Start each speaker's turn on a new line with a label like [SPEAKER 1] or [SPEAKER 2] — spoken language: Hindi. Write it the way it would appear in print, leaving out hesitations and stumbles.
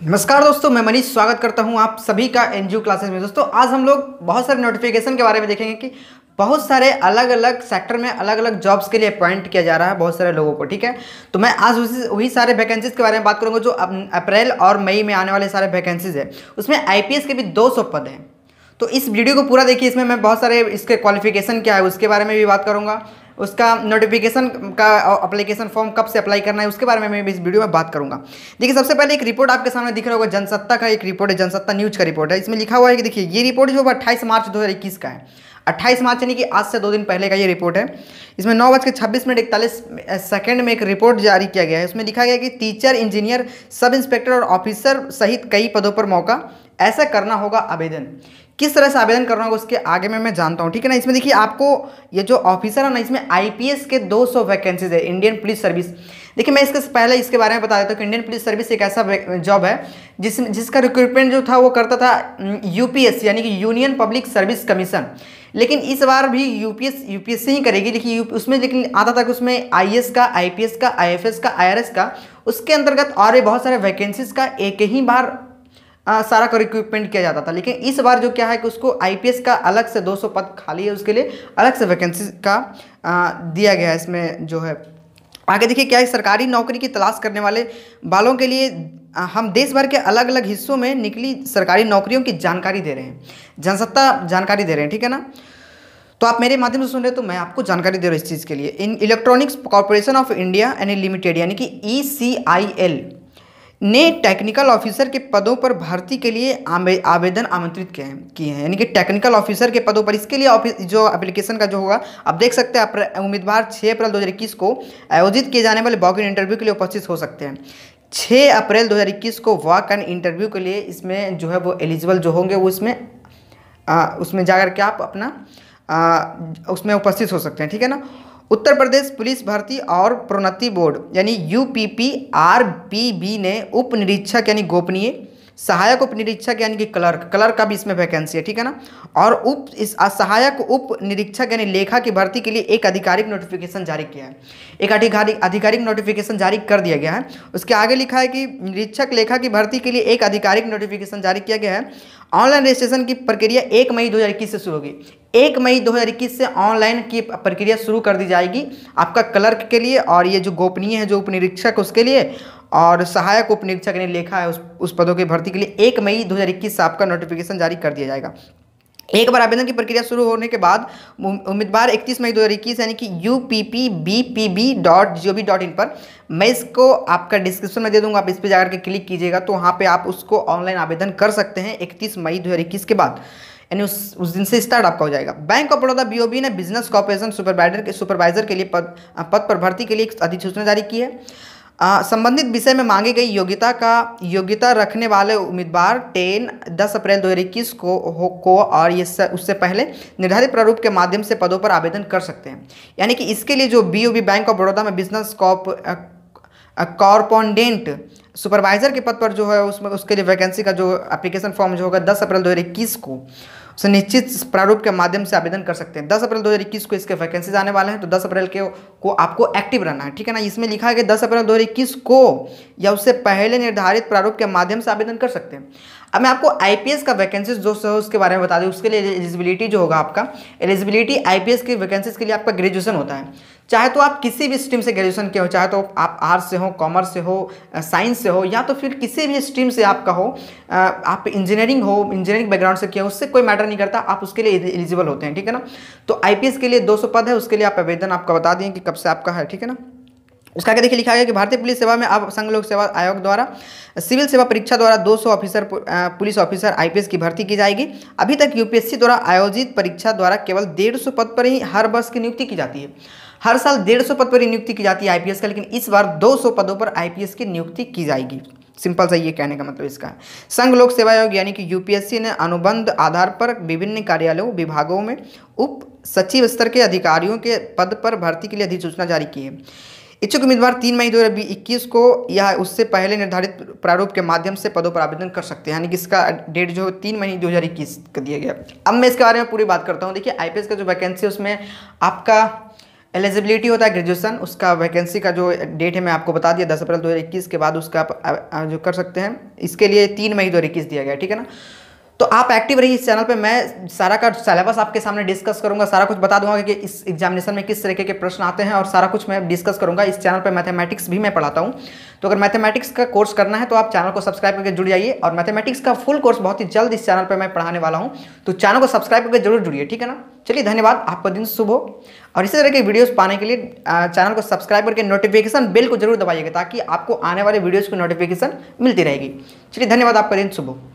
[SPEAKER 1] नमस्कार दोस्तों, मैं मनीष स्वागत करता हूं आप सभी का एनजीओ क्लासेस में। दोस्तों आज हम लोग बहुत सारे नोटिफिकेशन के बारे में देखेंगे कि बहुत सारे अलग अलग सेक्टर में अलग अलग जॉब्स के लिए अपॉइंट किया जा रहा है बहुत सारे लोगों को। ठीक है, तो मैं आज वही सारे वैकेंसीज के बारे में बात करूंगा जो अप्रैल और मई में आने वाले सारे वैकेंसीज है। उसमें आईपीएस के भी 200 पद हैं। तो इस वीडियो को पूरा देखिए, इसमें मैं बहुत सारे इसके क्वालिफिकेशन क्या है उसके बारे में भी बात करूंगा, उसका नोटिफिकेशन का एप्लीकेशन फॉर्म कब से अप्लाई करना है उसके बारे में मैं इस वीडियो में बात करूंगा। देखिए सबसे पहले एक रिपोर्ट आपके सामने दिख रहा होगा, जनसत्ता का एक रिपोर्ट है, जनसत्ता न्यूज का रिपोर्ट है। इसमें लिखा हुआ है कि देखिए ये रिपोर्ट जो 28 मार्च 2021 का है। 28 मार्च यानी कि आज से 2 दिन पहले का ये रिपोर्ट है। इसमें 9:26:41 में एक रिपोर्ट जारी किया गया है। उसमें लिखा गया है कि टीचर, इंजीनियर, सब इंस्पेक्टर और ऑफिसर सहित कई पदों पर मौका, ऐसा करना होगा आवेदन। किस तरह से आवेदन करना होगा उसके आगे में मैं जानता हूँ, ठीक है ना। इसमें देखिए आपको ये जो ऑफिसर है ना, इसमें आईपीएस के 200 वैकेंसीज है, इंडियन पुलिस सर्विस। देखिए मैं इसके पहले इसके बारे में बता देता हूँ कि इंडियन पुलिस सर्विस एक ऐसा जॉब है जिसका रिक्रूटमेंट जो था वो करता था यूपीएससी यानी कि यूनियन पब्लिक सर्विस कमीशन। लेकिन इस बार भी यूपीएससी ही करेगी। लेकिन आता था कि उसमें आईएएस का, आईपीएस का, आईएफएस का, आईआरएस का, उसके अंतर्गत और भी बहुत सारे वैकेंसीज का एक ही बार सारा का रिक्रूटमेंट किया जाता था। लेकिन इस बार जो क्या है कि उसको आईपीएस का अलग से 200 पद खाली है, उसके लिए अलग से वैकेंसी का दिया गया है। इसमें जो है आगे देखिए क्या है, सरकारी नौकरी की तलाश करने वालों के लिए हम देश भर के अलग अलग हिस्सों में निकली सरकारी नौकरियों की जानकारी दे रहे हैं, जनसत्ता जानकारी दे रहे हैं, ठीक है ना। तो आप मेरे माध्यम से सुन रहे हैं तो मैं आपको जानकारी दे रहा हूँ इस चीज़ के लिए। इन electronics corporation of India and limited यानी कि ECIL ने टेक्निकल ऑफिसर के पदों पर भर्ती के लिए आवेदन आमंत्रित किए हैं यानी कि टेक्निकल ऑफिसर के पदों पर। इसके लिए जो एप्लीकेशन का जो होगा आप देख सकते हैं, उम्मीदवार 6 अप्रैल 2021 को आयोजित किए जाने वाले वॉक इन इंटरव्यू के लिए उपस्थित हो सकते हैं। 6 अप्रैल 2021 को वॉक इन इंटरव्यू के लिए इसमें जो है वो एलिजिबल जो होंगे वो उसमें जाकर के आप अपना उसमें उपस्थित हो सकते हैं, ठीक है ना। उत्तर प्रदेश पुलिस भर्ती और प्रोन्नति बोर्ड यानी UPPRBB ने उप निरीक्षक यानी गोपनीय, सहायक उप निरीक्षक यानी कि क्लर्क का भी इसमें वैकेंसी है, ठीक है ना। और सहायक उप निरीक्षक यानी लेखा की भर्ती के लिए एक आधिकारिक नोटिफिकेशन जारी किया है, एक आधिकारिक नोटिफिकेशन जारी कर दिया गया है। उसके आगे लिखा है कि निरीक्षक लेखा की भर्ती के लिए एक आधिकारिक नोटिफिकेशन जारी किया गया है। ऑनलाइन रजिस्ट्रेशन की प्रक्रिया 1 मई 2021 से शुरू होगी। 1 मई 2021 से ऑनलाइन की प्रक्रिया शुरू कर दी जाएगी आपका क्लर्क के लिए, और ये जो गोपनीय है जो उप निरीक्षक उसके लिए, और सहायक उप निरीक्षक ने लेखा है उस पदों की भर्ती के लिए 1 मई 2021 से आपका नोटिफिकेशन जारी कर दिया जाएगा। एक बार आवेदन की प्रक्रिया शुरू होने के बाद उम्मीदवार 31 मई 2021 यानी कि UPPBPB.gov.in पर, मैं इसको आपका डिस्क्रिप्शन में दे दूंगा, आप इस पर जाकर के क्लिक कीजिएगा तो वहाँ पे आप उसको ऑनलाइन आवेदन कर सकते हैं 31 मई 2021 के बाद, यानी उस दिन से स्टार्ट आपका हो जाएगा। बैंक ऑफ बड़ौदा BOB ने बिजनेस कॉर्पोरेशन सुपरवाइजर के लिए पद पर भर्ती के लिए एक अधिसूचना जारी की है। संबंधित विषय में मांगी गई योग्यता रखने वाले उम्मीदवार 10 अप्रैल 2021 को और ये उससे पहले निर्धारित प्रारूप के माध्यम से पदों पर आवेदन कर सकते हैं। यानी कि इसके लिए जो BOB बैंक ऑफ बड़ौदा में बिजनेस कॉरस्पॉन्डेंट सुपरवाइजर के पद पर जो है उसके लिए वैकेंसी का जो एप्लीकेशन फॉर्म जो होगा 10 अप्रैल 2021 को उसे निश्चित प्रारूप के माध्यम से आवेदन कर सकते हैं। 10 अप्रैल 2021 को इसके वैकेंसीज आने वाले हैं, तो 10 अप्रैल को आपको एक्टिव रहना है, ठीक है ना। इसमें लिखा है कि 10 अप्रैल 2021 को या उससे पहले निर्धारित प्रारूप के माध्यम से आवेदन कर सकते हैं। अब मैं आपको आईपीएस का वैकेंसीज जो है उसके बारे में बता दूं। उसके लिए एलिजिबिलिटी जो होगा आपका, एलिजिबिलिटी आईपीएस की वैकेंसीज के लिए आपका ग्रेजुएशन होता है। चाहे तो आप किसी भी स्ट्रीम से ग्रेजुएशन किए हो, चाहे तो आप आर्ट्स से हो, कॉमर्स से हो, साइंस से हो, या तो फिर किसी भी स्ट्रीम से आपका हो, आप इंजीनियरिंग बैकग्राउंड से किया हो, उससे कोई मैटर नहीं करता, आप उसके लिए एलिजिबल होते हैं, ठीक है ना। तो आईपीएस के लिए 200 पद है, उसके लिए आप आवेदन आपका बता दें कि कब से आपका है, ठीक है ना। उसका आगे देखिए लिखा गया कि भारतीय पुलिस सेवा में अब संघ लोक सेवा आयोग द्वारा सिविल सेवा परीक्षा द्वारा 200 पुलिस ऑफिसर आईपीएस की भर्ती की जाएगी। अभी तक यूपीएससी द्वारा आयोजित परीक्षा द्वारा केवल 150 पद पर ही हर वर्ष की नियुक्ति की जाती है। हर साल 150 पद पर ही नियुक्ति की जाती है आईपीएस का, लेकिन इस बार 200 पदों पर आईपीएस की नियुक्ति की जाएगी। सिंपल सा ये कहने का मतलब इसका है। संघ लोक सेवा आयोग यानी कि यूपीएससी ने अनुबंध आधार पर विभिन्न कार्यालयों विभागों में उप सचिव स्तर के अधिकारियों के पद पर भर्ती के लिए अधिसूचना जारी की है। इच्छुक उम्मीदवार 3 मई 2021 को या उससे पहले निर्धारित प्रारूप के माध्यम से पदों पर आवेदन कर सकते हैं, यानी कि इसका डेट जो 3 मई 2021 का दिया गया। अब मैं इसके बारे में पूरी बात करता हूँ। देखिए आईपीएस का जो वैकेंसी है उसमें आपका एलिजिबिलिटी होता है ग्रेजुएशन, उसका वैकेंसी का जो डेट है मैं आपको बता दिया 10 अप्रैल 2021 के बाद उसका आप जो कर सकते हैं। इसके लिए 3 मई 2021 दिया गया, ठीक है ना। तो आप एक्टिव रहिए इस चैनल पे, मैं सारा का सिलेबस आपके सामने डिस्कस करूंगा, सारा कुछ बता दूंगा कि इस एग्जामिनेशन में किस तरीके के प्रश्न आते हैं और सारा कुछ मैं डिस्कस करूंगा। इस चैनल पे मैथमेटिक्स भी मैं पढ़ाता हूं, तो अगर मैथमेटिक्स का कोर्स करना है तो आप चैनल को सब्सक्राइब करके जुड़ जाइए। और मैथमेटिक्स का फुल कोर्स बहुत ही जल्द इस चैनल पर मैं पढ़ाने वाला हूँ, तो चैनल को सब्सक्राइब करके जरूर जुड़िए, ठीक है ना। चलिए धन्यवाद, आपका दिन शुभ हो। और इसी तरह के वीडियोस पाने के लिए चैनल को सब्सक्राइब करके नोटिफिकेशन बेल को जरूर दबाइएगा, ताकि आपको आने वाले वीडियोस की नोटिफिकेशन मिलती रहेगी। चलिए धन्यवाद, आपका दिन शुभ हो।